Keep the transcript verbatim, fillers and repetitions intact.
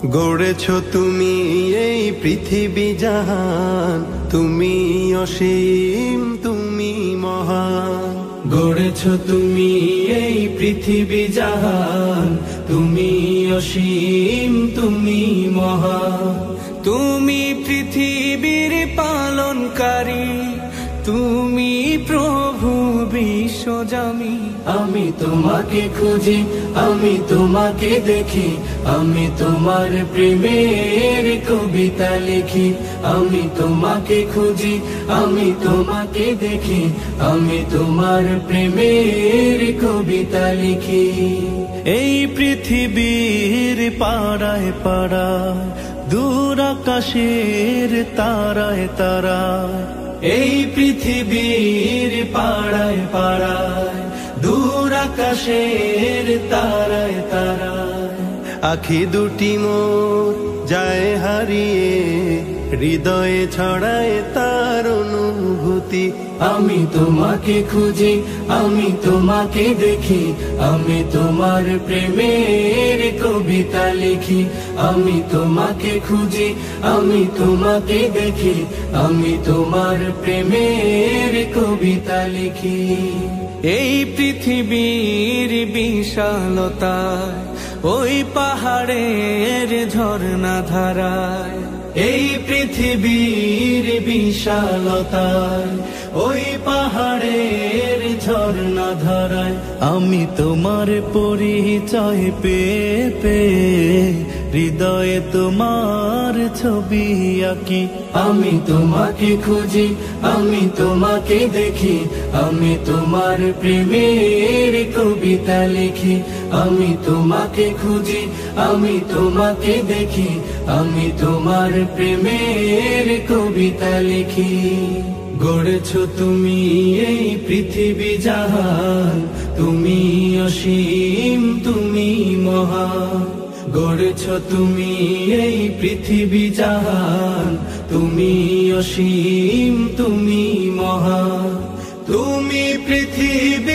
গড়েছো তুমি এই পৃথিবী জাহান, তুমি অসীম তুমি মহান। গড়েছো তুমি এই পৃথিবী জাহান, তুমি অসীম তুমি মহান। তুমি পৃথিবীর পালনকারী, তুমি প্রভু বিশ্বজামি। আমি তোমাকে খুঁজি, আমি তোমাকে দেখি, আমি তোমার প্রেমের কবিতা লিখি। আমি তোমাকে খুঁজি, আমি তোমাকে দেখি, আমি তোমার প্রেমের কবিতা লিখি। এই পৃথিবীর পাড়ায় পাড়ায়, দূর আকাশের তারায় তারায়, এই পৃথিবীর পাড়ায় পাড়ায়, দূর আকাশের তারায় তারায়, আখি দুটি মোর যায় হারিয়ে, হৃদয়ে ছড়ায় তার অনুভূতি। আমি তোমাকে খুঁজি, আমি তোমাকে দেখি, আমি তোমার প্রেমের কবিতা লিখি। আমি তোমাকে খুঁজি, আমি তোমাকে দেখি, আমি তোমার প্রেমের কবিতা লিখি। এই পৃথিবীর বিশালতায়, ওই পাহাড়ের ঝর্ণা ধারায়, এই পৃথিবীর বিশালতায়, ওই পাহাড়ের ঝর্ণা ধারায়, আমি তোমার পরিচয় পেয়ে পেয়ে হৃদয়ে তোমার ছবি আঁকি। আমি তোমাকে খুঁজি, আমি তোমাকে দেখি, আমি তোমার প্রেমের কবিতা লিখি। আমি তোমাকে খুঁজি, আমি তোমাকে দেখি, আমি তোমার প্রেমের কবিতা লিখি। গড়েছো তুমি এই পৃথিবী জাহান, তুমি অসীম তুমি মহান। গড়েছো তুমি এই পৃথিবী জাহান, তুমি অসীম তুমি মহান। তুমি পৃথিবী